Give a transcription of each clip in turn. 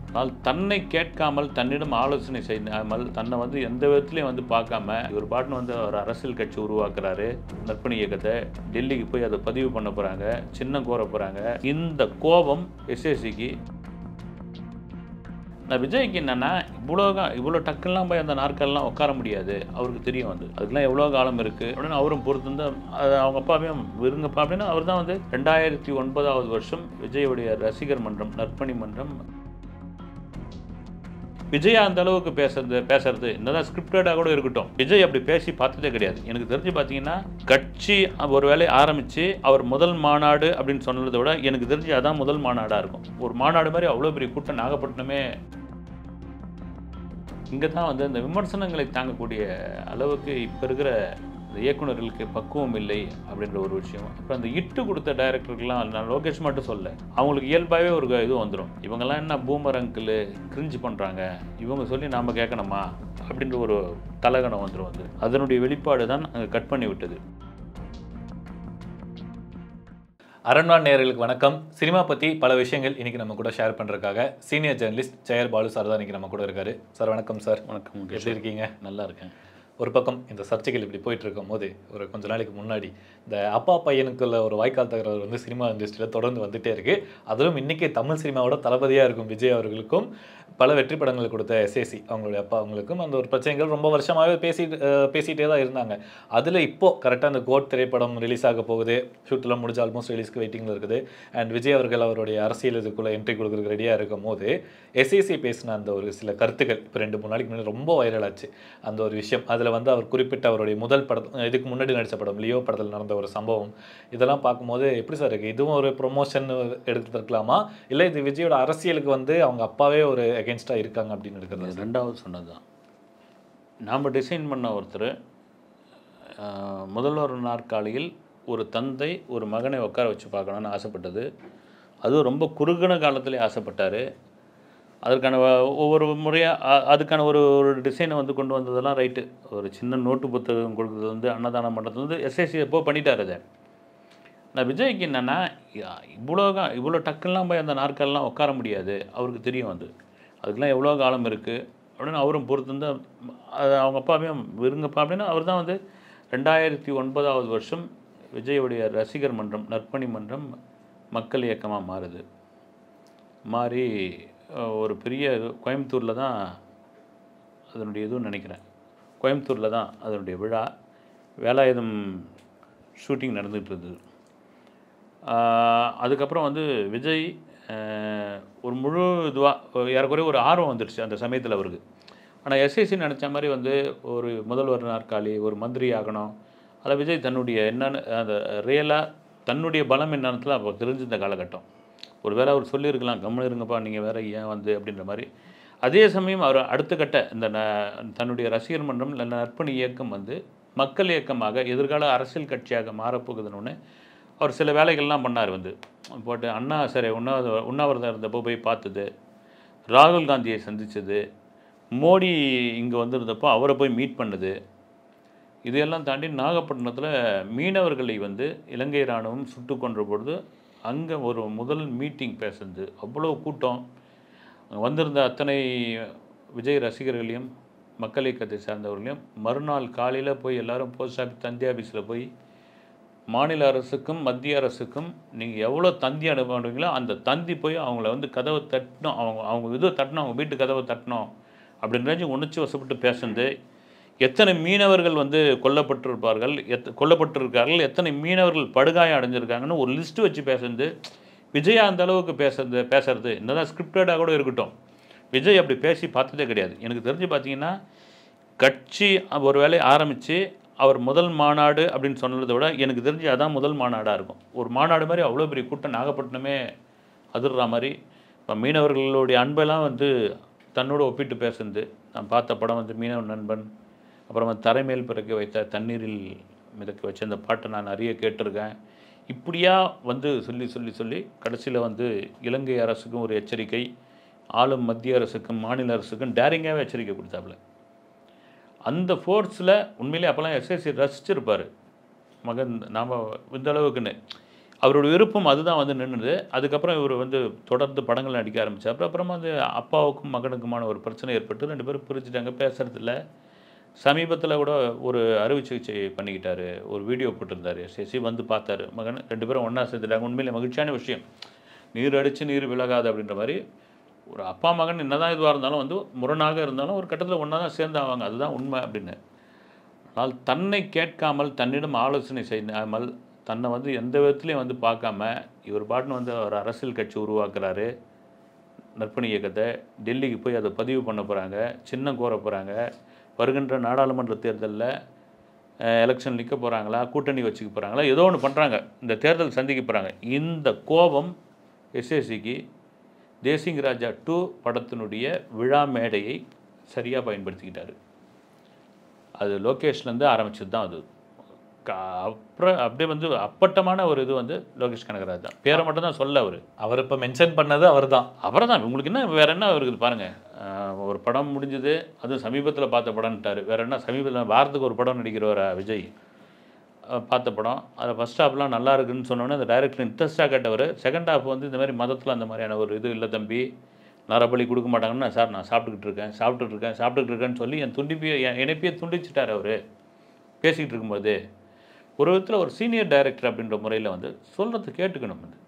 ஆனால் தன்னை கேட்காமல் தன்னிடம் ஆலோசனை செய்யாமல் தன்னை வந்து எந்த விதத்துலையும் வந்து பார்க்காம இவர் பாட்டுன்னு வந்து ஒரு அரசியல் கட்சி உருவாக்குறாரு. நற்பணி இயக்கத்தை டெல்லிக்கு போய் அதை பதிவு பண்ண போகிறாங்க, சின்னம் கோர போகிறாங்க. இந்த கோபம் எஸ்ஏசிக்கு. நான் விஜய்க்கு என்னென்னா இவ்வளோ டக்குலாம் போய் அந்த நாற்காலெலாம் உட்கார முடியாது. அவருக்கு தெரியும் வந்து அதுக்கெலாம் எவ்வளோ காலம் இருக்குது அப்படின்னு அவரும் பொறுத்து வந்து அது அவங்க அப்பாவையும் விருங்கப்பா அப்படின்னு அவர் தான் வந்து 2009 வருஷம் விஜயுடைய ரசிகர் மன்றம் நற்பணி மன்றம் விஜயா அந்த அளவுக்கு பேசுறது என்னதான் ஸ்கிரிப்டடாக கூட இருக்கட்டும். விஜய் அப்படி பேசி பார்த்ததே கிடையாது. எனக்கு தெரிஞ்சு பார்த்தீங்கன்னா கட்சி ஒரு வேலையை ஆரம்பித்து அவர் முதல் மாநாடு அப்படின்னு சொன்னதை விட எனக்கு தெரிஞ்சு அதான் முதல் மாநாடாக இருக்கும். ஒரு மாநாடு மாதிரி அவ்வளோ பெரிய கூட்டம் நாகப்பட்டினமே. இங்கே தான் வந்து இந்த விமர்சனங்களை தாங்கக்கூடிய அளவுக்கு இப்போ இருக்கிற இந்த இயக்குநர்களுக்கு பக்குவம் இல்லை அப்படின்ற ஒரு விஷயம். அப்புறம் அந்த இட்டு கொடுத்த டைரக்டருக்கெல்லாம் நான் லோகேஷ் மட்டும் சொல்ல, அவங்களுக்கு இயல்பாகவே ஒரு இது வந்துடும். இவங்கெல்லாம் என்ன பூமர் அங்கிள் கிரிஞ்சு பண்ணுறாங்க, இவங்க சொல்லி நாம் கேட்கணுமா அப்படின்ற ஒரு தலகணம் வந்துடும். வந்து அதனுடைய வெளிப்பாடு தான் அங்கே கட் பண்ணி விட்டது. அரண்வான் நேயர்களுக்கு வணக்கம். சினிமா பற்றி பல விஷயங்கள் இன்றைக்கி நம்ம கூட ஷேர் பண்ணுறதுக்காக senior journalist Cheyyar Balu sir தான் இன்றைக்கி நம்ம கூட இருக்காரு. சார் வணக்கம். சார் வணக்கம். எப்படி இருக்கீங்க? நல்லா இருக்கேன். ஒரு பக்கம் இந்த சர்ச்சைகள் இப்படி போயிட்டு இருக்கும் போது ஒரு கொஞ்ச நாளைக்கு முன்னாடி இந்த அப்பா பையனுக்குள்ள ஒரு வாய்க்கால் தகராறு வந்து சினிமா இண்டஸ்ட்ரியில் தொடர்ந்து வந்துகிட்டே இருக்குது. அதிலும் இன்றைக்கி தமிழ் சினிமாவோட தளபதியாக இருக்கும் விஜய் அவர்களுக்கும் பல வெற்றி படங்கள் கொடுத்த எஸ்ஏசி அவங்களுடைய அப்பா அவங்களுக்கும் அந்த ஒரு பிரச்சனைகள் ரொம்ப வருஷமாகவே பேசிகிட்டே தான் இருந்தாங்க. அதில் இப்போது கரெக்டாக அந்த கோட் திரைப்படம் ரிலீஸ் ஆக போகுது. ஷூட்டெல்லாம் முடிஞ்சு ஆல்மோஸ்ட் ரிலீஸ்க்கு வெயிட்டிங்கில் இருக்குது. அண்ட் விஜய் அவர்கள் அவருடைய அரசியல் இதுக்குள்ளே என்ட்ரி கொடுக்குறதுக்கு ரெடியாக இருக்கும் போது எஸ்ஏசி பேசின அந்த ஒரு சில கருத்துக்கள் இப்போ 2-3 நாளைக்கு முன்னாடி ரொம்ப வைரல் ஆச்சு. அந்த ஒரு விஷயம் அதில் வந்து அவர் குறிப்பிட்ட அவருடைய முதல் படம், இதுக்கு முன்னாடி நடித்த படம் லியோ படத்தில் நடந்த ஒரு சம்பவம், இதெல்லாம் பார்க்கும்போது எப்படி சார் இருக்குது? இதுவும் ஒரு ப்ரொமோஷன் எடுத்துருக்கலாமா, இல்லை இது விஜயோட அரசியலுக்கு வந்து அவங்க அப்பாவே ஒரு அகேன்ஸ்டாக இருக்காங்க அப்படின்னு இருக்கிறது? ரெண்டாவது சொன்னது தான். நாம் டிசைன் பண்ண ஒருத்தர் முதல்வர் நாற்காலியில் ஒரு தந்தை ஒரு மகனை உட்கார வச்சு பார்க்கணுன்னு ஆசைப்பட்டது. அதுவும் ரொம்ப குறுகின காலத்திலே ஆசைப்பட்டார். அதற்கான ஒவ்வொரு முறையாக அதுக்கான ஒரு டிசைனை வந்து கொண்டு வந்ததெல்லாம் ரைட்டு. ஒரு சின்ன நோட்டு புத்தகம் கொடுக்குறது வந்து அன்னதானம் பண்ணுறது வந்து எஸ்எஸ்சி எப்போ பண்ணிட்டார். அதை நான் விஜய்க்கு என்னென்னா இவ்வளோ டக்குலாம் போய் அந்த நாற்காலெலாம் உட்கார முடியாது. அவருக்கு தெரியும் வந்து அதுக்கெலாம் எவ்வளோ காலம் இருக்குது அப்படின்னு அவரும் பொறுத்து வந்து அது அவங்க அப்பாவையும் விருங்கப்பா அப்படின்னு அவர் தான் வந்து 2009 வருஷம் விஜயுடைய ரசிகர் மன்றம் நற்பணி மன்றம் மக்கள் இயக்கமாக மாறுது. மாறி ஒரு பெரிய கோயம்புத்தூரில் தான் அதனுடைய இதுவும் நினைக்கிறேன். கோயம்புத்தூரில் தான் அதனுடைய விழா வேலாயுதம் ஷூட்டிங் நடந்துகிட்டு இருந்தது. அதுக்கப்புறம் வந்து விஜய் ஒரு முழு இதுவாக ஏறக்குறைய ஒரு ஆர்வம் வந்துடுச்சு அந்த சமயத்தில் அவருக்கு. ஆனால் எஸ்எஸ்சி நினச்ச மாதிரி வந்து ஒரு முதல்வர் நாற்காலி ஒரு மந்திரி ஆகணும், அதில் விஜய் தன்னுடைய என்னென்னு அந்த ரியலாக தன்னுடைய பலம் என்னன்னு அப்போ தெரிஞ்சிருந்த காலகட்டம். ஒரு வேளை அவர் சொல்லியிருக்கலாம், கம்முன்னு இருங்கப்பா நீங்கள் வேறு ஏன் வந்து அப்படின்ற மாதிரி. அதே சமயம் அவர் அடுத்த கட்ட இந்த தன்னுடைய ரசிகர் மன்றம் இல்லை நற்பணி இயக்கம் வந்து மக்கள் இயக்கமாக எதிர்கால அரசியல் கட்சியாக மாறப்போகுதுன்னு அவர் சில வேலைகள்லாம் பண்ணார். வந்து போட்டு அண்ணா சரி உண்ணாவிரதம் இருந்தப்போ போய் பார்த்தது, ராகுல் காந்தியை சந்தித்தது, மோடி இங்கே வந்திருந்தப்போ அவரை போய் மீட் பண்ணது, இதையெல்லாம் தாண்டி நாகப்பட்டினத்தில் மீனவர்களை வந்து இலங்கை இராணுவம் சுட்டு கொன்ற பொழுது அங்கே ஒரு முதல் மீட்டிங் பேசுறது. அவ்வளோ கூட்டம் வந்திருந்த அத்தனை விஜய் ரசிகர்களையும் மக்கள் இயக்கத்தை சார்ந்தவர்களையும் மறுநாள் காலையில் போய் எல்லோரும் போஸ்ட் ஆஃபீஸ் தந்தி ஆஃபீஸில் போய் மாநில அரசுக்கும் மத்திய அரசுக்கும் நீங்கள் எவ்வளோ தந்தி அனுப்புறீங்களோ அந்த தந்தி போய் அவங்கள வந்து கதவை தட்டணும், அவங்க இது தட்டணும், அவங்க வீட்டு கதவை தட்டணும் அப்படின்ற உணர்ச்சி வசப்பட்டு பேசுறது. எத்தனை மீனவர்கள் வந்து கொல்லப்பட்டிருக்கார்கள், எத்தனை மீனவர்கள் படுகாயம் அடைஞ்சிருக்காங்கன்னு ஒரு லிஸ்ட்டு வச்சு பேசுறது. விஜயா அந்த அளவுக்கு பேசுறது என்னதான் ஸ்கிரிப்டடாக கூட இருக்கட்டும். விஜய் அப்படி பேசி பார்த்ததே கிடையாது. எனக்கு தெரிஞ்சு பார்த்தீங்கன்னா கட்சி ஒரு வேலையை ஆரம்பித்து அவர் முதல் மாநாடு அப்படின்னு சொன்னதை விட எனக்கு தெரிஞ்சு அதான் முதல் மாநாடாக இருக்கும். ஒரு மாநாடு மாதிரி அவ்வளோ பெரிய கூட்டம் நாகப்பட்டினமே அதிர்ற மாதிரி. இப்போ மீனவர்களுடைய அன்பெல்லாம் வந்து தன்னோடு ஒப்பிட்டு பேசுறது. நான் பார்த்த படம் வந்து மீனவ நண்பன், அப்புறமா தரைமேல் பிறக்க வைத்த தண்ணீரில் மிதக்க வச்ச அந்த பாட்டை நான் நிறைய கேட்டிருக்கேன். இப்படியா வந்து சொல்லி கடைசியில் வந்து இலங்கை அரசுக்கும் ஒரு எச்சரிக்கை, ஆளும் மத்திய அரசுக்கும் மாநில அரசுக்கும் டேரிங்காகவே எச்சரிக்கை கொடுத்தாப்புல. அந்த ஃபோர்ஸில் உண்மையிலே அப்போல்லாம் எஸ்எஸ்சி ரசிச்சிருப்பார் மகன் நாம் இந்த அளவுக்குன்னு. அவரோட விருப்பம் அதுதான் வந்து நின்றுது. அதுக்கப்புறம் இவர் வந்து தொடர்ந்து படங்கள் நடிக்க ஆரம்பிச்சார். அப்புறமா வந்து அப்பாவுக்கும் மகனுக்குமான ஒரு பிரச்சனை ஏற்பட்டு 2 பேரும் பிரிஞ்சுட்டாங்க. பேசுறதில்ல. சமீபத்தில கூட ஒரு அறுவை சிகிச்சை பண்ணிக்கிட்டாரு. ஒரு வீடியோ போட்டிருந்தாரு. எஸ்எஸ்சி வந்து பார்த்தாரு. மகன் 2 பேரும் ஒண்ணா சேர்ந்துட்டாங்க. உண்மையிலே மகிழ்ச்சியான விஷயம். "நீர் அடிச்சு நீர் விலகாது" அப்படின்ற மாரி ஒரு அப்பா, மகன் என்னதான் இதுவா இருந்தாலும் வந்து முரணாக இருந்தாலும் ஒரு கட்டத்தில ஒண்ணா தான் சேர்ந்தாவாங்க. அதுதான் உண்மை அப்படின்னு. ஆனால் தன்னை கேட்காமல், தன்னிடம் ஆலோசனை செய்யாமல், தன்னை வந்து எந்த விதத்திலயும் வந்து பார்க்காம, இவர் பாட்டுன்னு வந்து ஒரு அரசியல் கட்சி உருவாக்குறாரு. நற்பணி இயக்கத்த. டெல்லிக்கு போய் அத பதிவு பண்ண போறாங்க. சின்னம் கோர போறாங்க. வருகின்ற நாடாளுமன்ற தேர்தல்ல எலெக்ஷன் நிக்க போறாங்களா? கூட்டணி வச்சுக்க போறாங்களா? ஏதோ ஒண்ணு பண்றாங்க. இந்த தேர்தல் சந்திக்க போறாங்க. இந்த கோபம் எஸ்ஏசிக்கு தேசிங் ராஜா 2 படத்தினுடைய விழா மேடையை சரியா பயன்படுத்திக்கிட்டாரு. அது லோகேஷ்லேருந்து ஆரம்பிச்சது தான் அது. அப்புறம் அப்படியே வந்து அப்பட்டமான ஒரு இது வந்து லோகேஷ் கனகராஜ் தான். பேரை மட்டும் தான் சொல்ல அவரு. அவர் இப்ப மென்ஷன் பண்ணது அவர்தான். அவர்தான். உங்களுக்கு என்ன வேற என்ன இருக்குது பாருங்க. ஒரு படம் முடிஞ்சது. அதுவும் சமீபத்தில பார்த்த படம்ன்ட்டாரு. வேற என்ன சமீபத்தில வாரத்துக்கு ஒரு படம் நடிக்கிறவரா விஜய். பார்த்த படம். அதில் ஃபர்ஸ்ட் ஹாஃப்லாம் நல்லா இருக்குன்னு சொன்னோன்னே அந்த டைரக்டர் இன்ட்ரெஸ்ட்டாக கேட்டவர். செகண்ட் ஹாஃப் வந்து இந்த மாதிரி மதத்தில் அந்த மாதிரியான ஒரு இது இல்லை தம்பி. நரபலி கொடுக்க மாட்டாங்கன்னா, சார் நான் சாப்பிட்டுக்கிட்டு இருக்கேன்னு சொல்லி என் இணைப்பையே துண்டிச்சிட்டார் அவர். பேசிக்கிட்டு இருக்கும்போது ஒரு விதத்தில் ஒரு சீனியர் டைரக்டர் அப்படின்ற முறையில் வந்து சொல்கிறத கேட்டுக்கணும். வந்து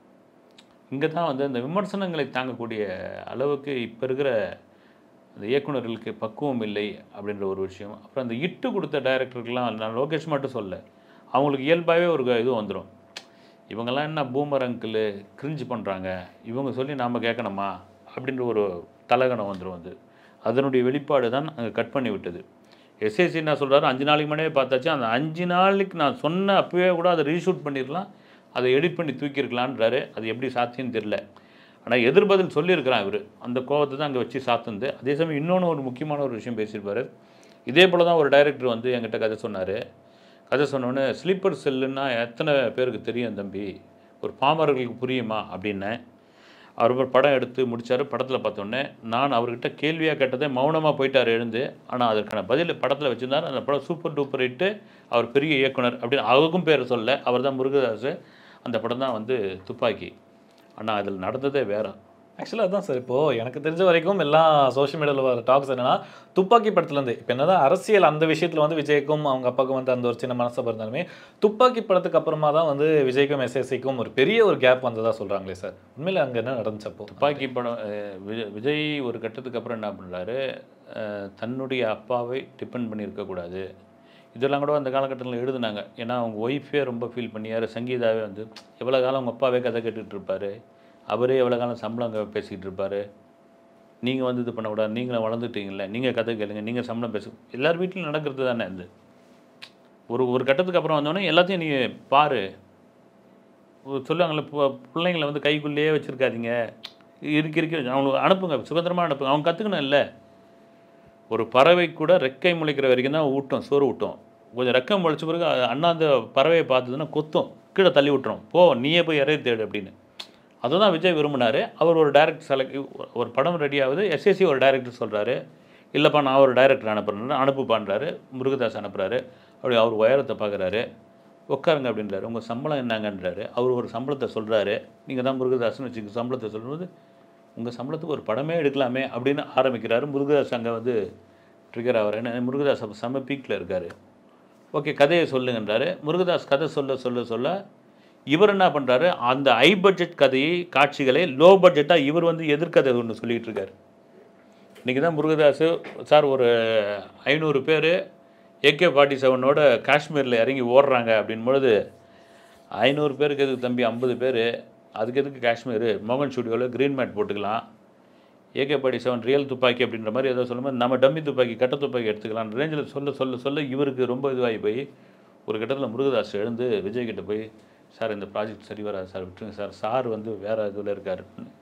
இங்கே தான் வந்து அந்த விமர்சனங்களை தாங்கக்கூடிய அளவுக்கு இப்போ இருக்கிற அந்த இயக்குநர்களுக்கு பக்குவம் இல்லை அப்படின்ற ஒரு விஷயம். அப்புறம் அந்த இட்டு கொடுத்த டைரக்டருக்கெல்லாம் நான் லோகேஷ் மட்டும் சொல்ல, அவங்களுக்கு இயல்பாகவே ஒரு இது வந்துடும். இவங்கெல்லாம் என்ன பூமர் அங்கிள் கிரிஞ்சு பண்ணுறாங்க, இவங்க சொல்லி நாம் கேட்கணுமா அப்படின்ற ஒரு தலகணம் வந்துடும். வந்து அதனுடைய வெளிப்பாடு தான் அங்கே கட் பண்ணி விட்டது. எஸ்ஏசி என்ன சொல்கிறாரு, 5 நாளைக்கு முன்னாடியே பார்த்தாச்சு. அந்த 5 நாளைக்கு நான் சொன்ன அப்போவே கூட அதை ரீஷூட் பண்ணிடலாம், அதை எடிட் பண்ணி தூக்கியிருக்கலான்றாரு. அது எப்படி சாத்தியம்னு தெரில. ஆனால் எதிர்பதில் சொல்லியிருக்கிறான் இவர். அந்த கோவத்தை தான் அங்கே வச்சு சாத்துந்து. அதே சமயம் இன்னொன்று ஒரு முக்கியமான ஒரு விஷயம் பேசியிருப்பார். இதே போல் தான் ஒரு டைரக்டர் வந்து என்கிட்ட கதை சொன்னார். கதை சொன்னோன்னே ஸ்லீப்பர் செல்லுன்னா எத்தனை பேருக்கு தெரியும் தம்பி, ஒரு பாமரர்களுக்கு புரியுமா அப்படின்னேன். அவர் ஒரு படம் எடுத்து முடித்தார். படத்தில் பார்த்தோன்னே நான் அவர்கிட்ட கேள்வியாக கேட்டதே மௌனமாக போயிட்டார் எழுந்து. ஆனால் அதற்கான பதில் படத்தில் வச்சுருந்தார். அந்த படம் சூப்பர் டூப்பர் ஹிட்டு. அவர் பெரிய இயக்குனர் அப்படின்னு அவருக்கும் பேர் சொல்ல. அவர் தான் முருகதாஸ். அந்த படம் தான் வந்து துப்பாக்கி. ஆனால் அதில் நடந்ததே வேறு. ஆக்சுவலாக அதான் சார். இப்போது எனக்கு தெரிஞ்ச வரைக்கும் எல்லாம் சோஷியல் மீடியாவில் வர டாக்ஸ் என்னன்னா, துப்பாக்கி படத்துலேருந்து இப்போ என்னதான் அரசியல் அந்த விஷயத்தில் வந்து விஜய்க்கும் அவங்க அப்பாவுக்கும் வந்து அந்த ஒரு சின்ன மனசை இருந்தாலுமே, துப்பாக்கி படத்துக்கு அப்புறமா தான் வந்து விஜய்க்கும் எஸ்எஸ்சிக்கும் ஒரு பெரிய ஒரு கேப் வந்ததாக சொல்கிறாங்களே சார். உண்மையில் அங்கே என்ன நடந்துச்சப்போ? துப்பாக்கி படம் விஜய் ஒரு கட்டத்துக்கு அப்புறம் என்ன பண்ணுறாரு, தன்னுடைய அப்பாவை டிபெண்ட் பண்ணி இருக்கக்கூடாது. இதெல்லாம் கூட அந்த காலகட்டத்தில் எழுதுனாங்க. ஏன்னா அவங்க ஒய்ஃபே ரொம்ப ஃபீல் பண்ணியார். சங்கீதாவே வந்து எவ்வளோ காலம் அவங்க அப்பாவே கதை கேட்டுக்கிட்டு இருப்பார், அவரே எவ்வளோ காலம் சம்பளம் பேசிக்கிட்டு இருப்பார். நீங்கள் வந்து இது பண்ணக்கூடாது, நீங்களும் வளர்ந்துட்டீங்களே, நீங்கள் கதை கேளுங்க, நீங்கள் சம்பளம் பேசு. எல்லார் வீட்டிலும் நடக்கிறது தானே. இது ஒரு கட்டத்துக்கு அப்புறம் வந்தோடனே எல்லாத்தையும் நீங்கள் பாரு. சொல்லுவாங்கள்ல, பிள்ளைங்களை வந்து கைக்குள்ளேயே வச்சுருக்காதீங்க, இருக்கு அவங்களுக்கு அனுப்புங்க, சுதந்திரமாக அனுப்புங்க. அவங்க கற்றுக்கணும் இல்லை. ஒரு பறவை கூட ரெக்கை முளைக்கிற வரைக்கும் தான் ஊட்டும், சோறு ஊட்டும். கொஞ்சம் ரெக்கை முளைச்ச பிறகு அண்ணாந்த பறவையை பார்த்ததுன்னா கொத்தும், கீழே தள்ளி விட்டுரும். போ நீயே போய் இறைய தேடு அப்படின்னு. அதுதான் விஜய் விரும்பினார். அவர் ஒரு டைரக்டர் ஒரு படம் ரெடி ஆகுது. எஸ்எஸ்சி ஒரு டைரக்டர் சொல்கிறாரு, இல்லைப்பா நான் ஒரு டைரக்டர் அனுப்புறேன்னு அனுப்புப்பான்றாரு. முருகதாஸ் அனுப்புகிறாரு. அப்படி அவர் உயரத்தை பார்க்குறாரு. உட்காருங்க அப்படின்றாரு. உங்கள் சம்பளம் என்னங்கன்றாரு. அவர் ஒரு சம்பளத்தை சொல்கிறாரு. நீங்கள் தான் முருகதாஸ்னு வச்சுக்க சம்பளத்தை சொல்லும்போது, உங்கள் சம்பளத்துக்கு ஒரு படமே எடுக்கலாமே அப்படின்னு ஆரம்பிக்கிறாரு. முருகதாஸ் அங்கே வந்து ட்ரிகர் ஆகிறார். ஏன்னா முருகதாஸ் அப்போ செம்ம பீக்கில் இருக்கார். ஓகே கதையை சொல்லுங்கன்றாரு. முருகதாஸ் கதை சொல்ல இவர் என்ன பண்ணுறாரு, அந்த ஹை பட்ஜெட் கதையை காட்சிகளை லோ பட்ஜெட்டாக இவர் வந்து எதிர்கதை ஒன்று சொல்லிகிட்டு இருக்கார். இன்றைக்கி தான் முருகதாஸ் சார் ஒரு 500 பேர் AK-47 காஷ்மீரில் இறங்கி ஓடுறாங்க அப்படின்பொழுது, 500 பேருக்கு எதுக்கு தம்பி 50 பேர், அதுக்கு எதுக்கு காஷ்மீர், மோகன் ஸ்டுடியோவில் க்ரீன் மேட் போட்டுக்கலாம், AK-47 ரியல் துப்பாக்கி அப்படின்ற மாதிரி ஏதோ சொல்லும்போது நம்ம டம்மி துப்பாக்கி கட்ட துப்பாக்கி எடுத்துக்கலாம் ரேஞ்சில் சொல்ல இவருக்கு ரொம்ப இதுவாகி போய் ஒரு கட்டத்தில் முருகதாஸ் எழுந்து விஜய்கிட்ட போய், சார் இந்த ப்ராஜெக்ட் சரி வராது சார், விட்டுருங்க சார் வந்து வேறு இதில் இருக்கார்.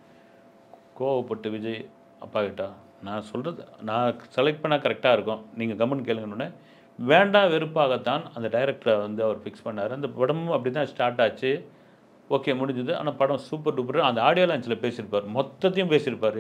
கோவப்பட்டு விஜய் அப்பா கிட்ட, நான் சொல்கிறது நான் செலக்ட் பண்ணால் கரெக்டாக இருக்கும், நீங்கள் கமெண்ட் கேளுங்கன்னு வேண்டாம் வெறுப்பாகத்தான் அந்த டைரக்டரை வந்து அவர் ஃபிக்ஸ் பண்ணார். அந்த படமும் அப்படி தான் ஸ்டார்ட் ஆச்சு. ஓகே முடிஞ்சுது. ஆனால் படம் சூப்பர் டூப்பர். அந்த ஆடியோ லான்ச்சில் பேசியிருப்பார், மொத்தத்தையும் பேசியிருப்பார்.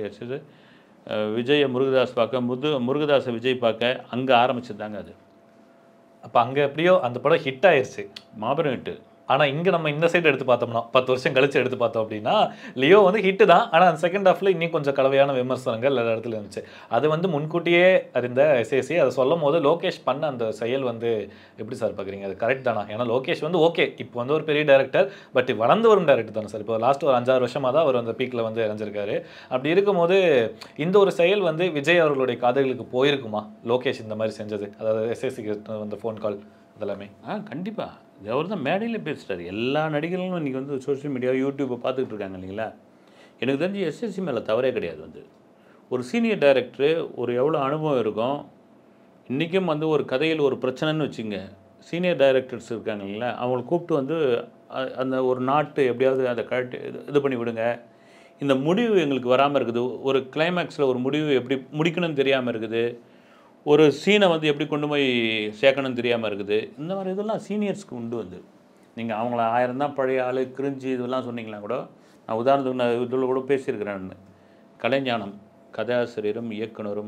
விஜயை முருகதாஸ் பார்க்க, முருகதாஸை விஜய் பார்க்க அங்கே ஆரம்பிச்சது தாங்க அது. அப்போ அங்கே எப்படியோ அந்த படம் ஹிட் ஆயிடுச்சு, மாபெரும் ஹிட்டு. ஆனால் இங்கே நம்ம இந்த சைடு எடுத்து பார்த்தோம்னா 10 வருஷம் கழிச்சு எடுத்து பார்த்தோம் அப்படின்னா லியோ வந்து ஹிட்டு தான். ஆனால் அந்த செகண்ட் ஹாஃபில் இன்னும் கொஞ்சம் கலவையான விமர்சனங்கள் எல்லா இடத்துல இருந்துச்சு. அது வந்து முன்கூட்டியே அறிந்த எஸ்ஏசி அதை சொல்லும் போது லோகேஷ் பண்ண அந்த செயல் வந்து எப்படி சார் பார்க்குறீங்க? அது கரெக்ட் தானா? ஏன்னா லோகேஷ் வந்து ஓகே இப்போ வந்து ஒரு பெரிய டேரக்டர், பட் வளர்ந்து வரும் டேரக்டர் தானே சார். இப்போ லாஸ்ட் ஒரு 5-6 வருஷமாக தான் அவர் அந்த பீக்கில் வந்து இறஞ்சிருக்காரு. அப்படி இருக்கும்போது இந்த ஒரு செயல் வந்து விஜய் அவர்களுடைய காதுகளுக்கு போயிருக்குமா லோகேஷ் இந்த மாதிரி செஞ்சது? அதாவது எஸ்ஏசிக்கு வந்த ஃபோன் கால் அதெல்லாமே. கண்டிப்பாக அவர் தான் மேடையில் பேசுகிறார். எல்லா நடிகர்களும் இன்றைக்கி வந்து சோஷியல் மீடியா யூடியூப்பை பார்த்துக்கிட்டு இருக்காங்க இல்லைங்களா. எனக்கு தெரிஞ்சு எஸ்எஸ்சி மேலே தவறே கிடையாது. வந்து ஒரு சீனியர் டைரக்டரு ஒரு எவ்வளோ அனுபவம் இருக்கும். இன்றைக்கும் வந்து ஒரு கதையில் ஒரு பிரச்சனைன்னு வச்சுங்க, சீனியர் டைரக்டர்ஸ் இருக்காங்க இல்லைங்களா, அவங்கள கூப்பிட்டு வந்து அந்த ஒரு நாட்டு எப்படியாவது அதை கழட்டி இது பண்ணி விடுங்க, இந்த முடிவு எங்களுக்கு வராமல் இருக்குது, ஒரு கிளைமேக்ஸில் ஒரு முடிவு எப்படி முடிக்கணும்னு தெரியாமல் இருக்குது, ஒரு சீனை வந்து எப்படி கொண்டு போய் சேர்க்கணும்னு தெரியாமல் இருக்குது. இந்த மாதிரி இதெல்லாம் சீனியர்ஸ்க்கு உண்டு. வந்து நீங்கள் அவங்கள 1000 தான் பழைய ஆள் கிரிஞ்சு இதெல்லாம் சொன்னீங்களா கூட, நான் உதாரணத்துக்கு நான் இதில் கூட பேசியிருக்கிறேன். கலைஞானம் கதாசிரியரும் இயக்குனரும்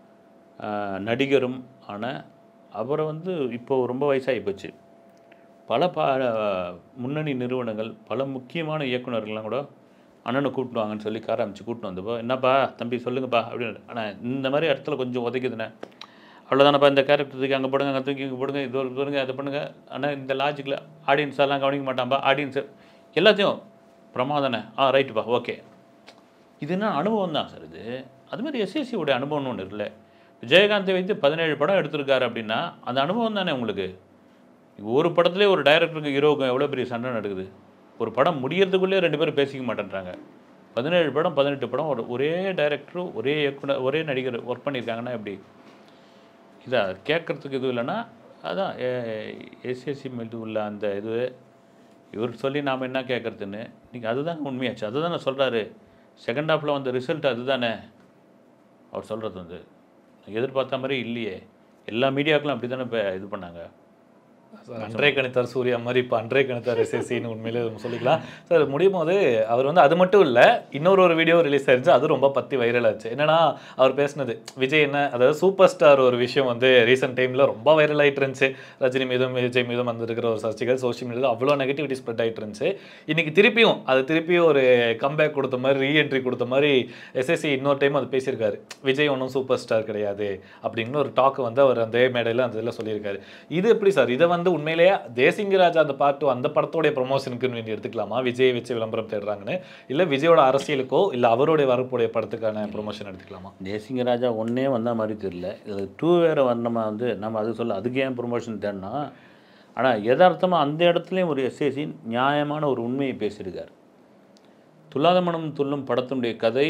நடிகரும் ஆனால் அவரை வந்து இப்போது ரொம்ப வயசாகி போச்சு. பல முன்னணி நிறுவனங்கள் பல முக்கியமான இயக்குனர்கள்லாம் கூட அண்ணனை கூப்பிட்டுவாங்கன்னு சொல்லி கார அமைச்சு கூப்பிட்டு வந்தப்போ, என்னப்பா தம்பி சொல்லுங்கப்பா அப்படின்னு. ஆனால் இந்த மாதிரி இடத்துல கொஞ்சம் உதைக்குதுண்ணே, அவ்வளோதானப்பா, இந்த கேரக்டருக்கு அங்கே போடுங்க, அங்கே தூக்கி இங்கே போடுங்க, இது ஒரு போடுங்க, அதை பண்ணுங்கள். ஆனால் இந்த லாஜிக்கில் ஆடியன்ஸ் எல்லாம் கவனிக்க மாட்டான்ப்பா, ஆடியன்ஸு எல்லாத்தையும் பிரமாதானே, ரைட்டுப்பா, ஓகே. இது என்ன அனுபவம் தான் சார் இது. அதுமாதிரி எஸ்எஸ்சியோடைய அனுபவம்னு ஒன்று இல்லை. விஜயகாந்தை வைத்து 17 படம் எடுத்திருக்காரு அப்படின்னா அந்த அனுபவம் தானே உங்களுக்கு. ஒரு படத்துலேயே ஒரு டைரக்டருக்கு ஹீரோவுக்கும் எவ்வளோ பெரிய சண்டை நடக்குது. ஒரு படம் முடியறதுக்குள்ளே 2 பேரும் பேசிக்க மாட்டேன்றாங்க. 17 படம் 18 படம் ஒரே டைரக்டரும் ஒரே இயக்குனர் ஒரே நடிகர் ஒர்க் பண்ணியிருக்காங்கன்னா எப்படி? இதை கேட்குறதுக்கு எதுவும் இல்லைன்னா அதான் எஸ்எஸ்சி மீது உள்ள அந்த இது இவர் சொல்லி நாம் என்ன கேட்குறதுன்னு இன்றைக்கி அதுதான் உண்மையாச்சு. அதுதானே சொல்கிறாரு. செகண்ட் ஹாஃபில் வந்த ரிசல்ட் அதுதானே அவர் சொல்கிறது. வந்து எதிர்பார்த்த மாதிரி இல்லையே. எல்லா மீடியாக்களும் அப்படி தானே இப்போ இது பண்ணாங்க. அன்றே கணித்தார் சூர்யா மாதிரி இப்போ அன்றே கணித்தார் எஸ்எஸ்சின்னு உண்மையிலே சொல்லிக்கலாம் சார். முடியும் போது அவர் வந்து அது மட்டும் இல்லை, இன்னொரு வீடியோ ரிலீஸ் ஆயிருச்சு, அது ரொம்ப பற்றி வைரல் ஆச்சு. என்னன்னா அவர் பேசினது விஜய் என்ன, அதாவது சூப்பர் ஸ்டார் ஒரு விஷயம் வந்து ரீசெண்ட் டைமில் ரொம்ப வைரல் ஆகிட்டு இருந்துச்சு. ரஜினி மீதும் விஜய் மீதும் வந்துருக்கிற ஒரு சர்ச்சைகள் சோஷியல் மீடியாவில் அவ்வளோ நெகட்டிவிட்டி ஸ்ப்ரெட் ஆகிட்டு இருந்துச்சு. இன்னைக்கு திருப்பியும் ஒரு கம்பேக் கொடுத்த மாதிரி ரீஎன்ட்ரி கொடுத்த மாதிரி எஸ்எஸ்சி இன்னொரு டைம் அது பேசியிருக்காரு. விஜய் ஒன்றும் சூப்பர் ஸ்டார் கிடையாது அப்படின்னு ஒரு டாக் வந்து அவர் அந்த மேடையில் அந்த இதில் சொல்லியிருக்காரு. இது எப்படி சார்? இதை வந்து உண்மையிலேயே தேசிங்கராஜா அந்த பாட்டு அந்த படத்தோடைய ப்ரொமோஷனுக்குன்னு வேண்டி எடுத்துக்கலாமா? விஜய் வச்சு விளம்பரம் தேடுறாங்கன்னு, இல்லை விஜயோட அரசியலுக்கோ இல்லை அவருடைய வரப்புடைய படத்துக்கான ப்ரொமோஷன் எடுத்துக்கலாமா? தேசிங்கராஜா ஒன்றே வந்த மாதிரி தெரியல. இதில் 2 வேறு வந்தோமா வந்து நம்ம அது சொல்ல அதுக்கு ஏன் ப்ரொமோஷன் தேடினா. ஆனால் யதார்த்தமாக அந்த இடத்துலையும் ஒரு எஸ்ஏசி நியாயமான ஒரு உண்மையை பேசியிருக்கார். துல்லாத மனம் துள்ளும் படத்தினுடைய கதை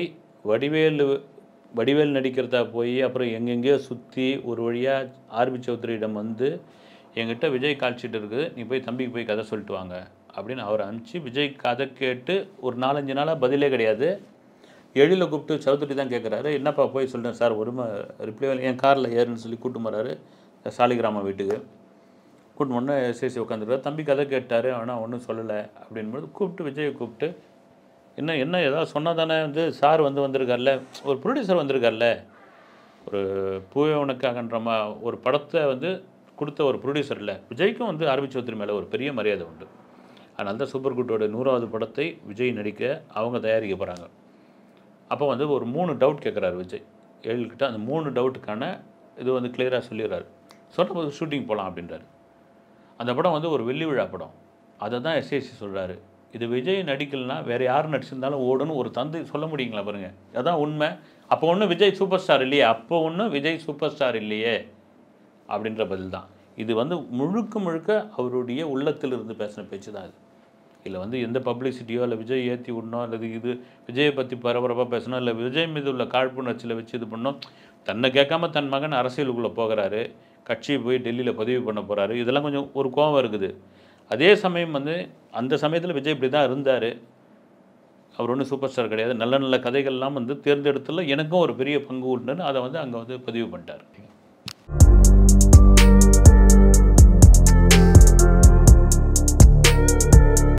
வடிவேல் நடிக்கிறதா போய் அப்புறம் எங்கெங்கேயோ சுற்றி ஒரு வழியாக ஆர்பி சௌத்ரியிடம் வந்து என்கிட்ட விஜய் கால்ஷீட் இருக்குது, நீ போய் தம்பிக்கு போய் கதை சொல்லிட்டு வாங்க அப்படின்னு அவர் அனுப்பிச்சு விஜய் கதை கேட்டு ஒரு 4-5 நாளாக பதிலே கிடையாது. எழில கூப்பிட்டு சௌத்ரி தான் கேட்குறாரு, என்னப்பா போய் சொல்கிறேன் சார், ஒரு ரிப்ளை என் காரில் ஏறுன்னு சொல்லி கூப்பிட்டு போகிறாரு சாலிகிராமம் வீட்டுக்கு. கூப்பிட்டு முன்னே எஸ்எஸ்சி உட்காந்துருக்காரு. தம்பி கதை கேட்டார், ஆனால் ஒன்றும் சொல்லலை அப்படின்போது கூப்பிட்டு விஜயை கூப்பிட்டு என்ன ஏதாவது சொன்னால் தானே வந்து சார் வந்திருக்கார்ல, ஒரு ப்ரொடியூசர் வந்திருக்கார்ல, ஒரு பூவே உனக்காகன்ற ஒரு படத்தை வந்து கொடுத்த ஒரு ப்ரொடியூசர் இல்லை. விஜய்க்கும் வந்து ஆர்பி சௌத்ரி மேலே ஒரு பெரிய மரியாதை உண்டு. அதனால தான் சூப்பர் குட்டோட 100வது படத்தை விஜய் நடிக்க அவங்க தயாரிக்க போகிறாங்க. அப்போ வந்து ஒரு 3 டவுட் கேட்குறாரு விஜய் எழில்கிட்ட. அந்த 3 டவுட்டுக்கான இது வந்து கிளியராக சொல்லிடுறாரு. சொன்னபோது ஷூட்டிங் போகலாம் அப்படின்றாரு. அந்த படம் வந்து ஒரு வெள்ளி விழா படம். அதை தான் எஸ்ஏசி சொல்கிறாரு. இது விஜய் நடிக்கலைன்னா வேறு யார் நடிச்சிருந்தாலும் ஓடுன்னு ஒரு தந்தை சொல்ல முடியுங்களா பாருங்கள். அதான் உண்மை. அப்போ ஒன்றும் விஜய் சூப்பர் ஸ்டார் இல்லையே, அப்போ ஒன்றும் விஜய் சூப்பர் ஸ்டார் இல்லையே அப்படின்ற பதில் தான் இது. வந்து முழுக்க அவருடைய உள்ளத்தில் இருந்து பேசின பேச்சு தான் இது. இல்லை வந்து எந்த பப்ளிசிட்டியோ இல்லை விஜய் ஏற்றி விடணும் அல்லது இது விஜயை பற்றி பரபரப்பாக பேசணும் இல்லை விஜய் மீது உள்ள காழ்ப்புணர்ச்சியில் வச்சு இது பண்ணணும். தன்னை கேட்காம தன் மகன் அரசியலுக்குள்ளே போகிறாரு, கட்சியை போய் டெல்லியில் பதிவு பண்ண போகிறாரு. இதெல்லாம் கொஞ்சம் ஒரு கோபம் இருக்குது. அதே சமயம் வந்து அந்த சமயத்தில் விஜய் இப்படி தான் இருந்தார். அவர் ஒன்றும் சூப்பர் ஸ்டார் கிடையாது. நல்ல கதைகள்லாம் வந்து தேர்ந்தெடுத்துல எனக்கும் ஒரு பெரிய பங்கு உண்டுன்னு அதை வந்து அங்கே வந்து பதிவு பண்ணிட்டார்.